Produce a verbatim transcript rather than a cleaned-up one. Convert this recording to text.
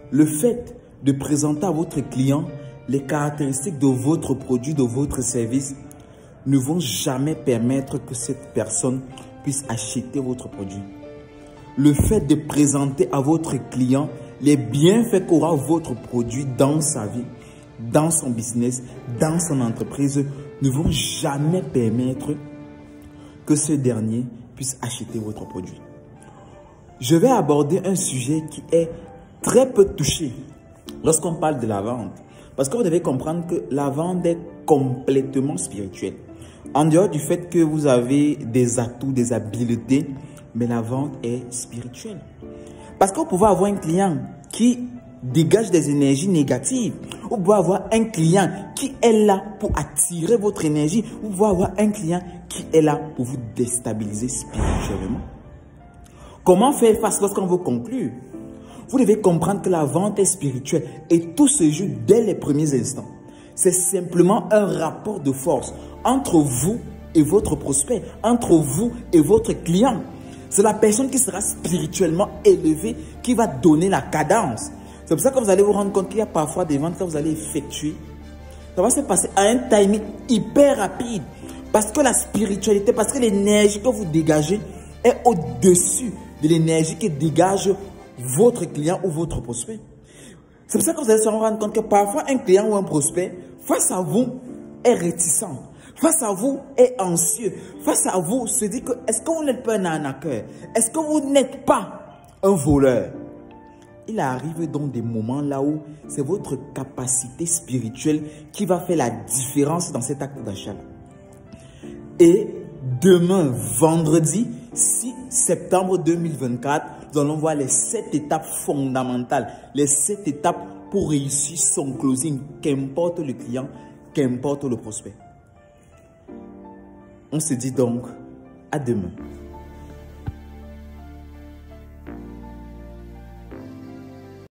Le fait de présenter à votre client les caractéristiques de votre produit, de votre service, ne vont jamais permettre que cette personne puisse acheter votre produit. Le fait de présenter à votre client les bienfaits qu'aura votre produit dans sa vie, dans son business, dans son entreprise, ne vont jamais permettre que ce dernier puisse acheter votre produit. Je vais aborder un sujet qui est très peu touché lorsqu'on parle de la vente. Parce que vous devez comprendre que la vente est complètement spirituelle. En dehors du fait que vous avez des atouts, des habiletés, mais la vente est spirituelle. Parce que vous pouvez avoir un client qui dégage des énergies négatives. Vous pouvez avoir un client qui est là pour attirer votre énergie. Vous pouvez avoir un client qui est là pour vous déstabiliser spirituellement. Comment faire face lorsqu'on veut conclure? Vous devez comprendre que la vente est spirituelle et tout se joue dès les premiers instants. C'est simplement un rapport de force entre vous et votre prospect, entre vous et votre client. C'est la personne qui sera spirituellement élevée qui va donner la cadence. C'est pour ça que vous allez vous rendre compte qu'il y a parfois des ventes que vous allez effectuer. Ça va se passer à un timing hyper rapide. Parce que la spiritualité, parce que l'énergie que vous dégagez est au-dessus de l'énergie que dégage votre client ou votre prospect. C'est pour ça que vous allez se rendre compte que parfois un client ou un prospect, face à vous, est réticent. Face à vous, est anxieux. Face à vous, se dit que est-ce que vous n'êtes pas un arnaqueur? Est-ce que vous n'êtes pas un voleur? Il arrive donc des moments là où c'est votre capacité spirituelle qui va faire la différence dans cet acte d'achat. Et demain, vendredi six septembre deux mille vingt-quatre, nous allons voir les sept étapes fondamentales, les sept étapes pour réussir son closing, qu'importe le client, qu'importe le prospect. On se dit donc à demain.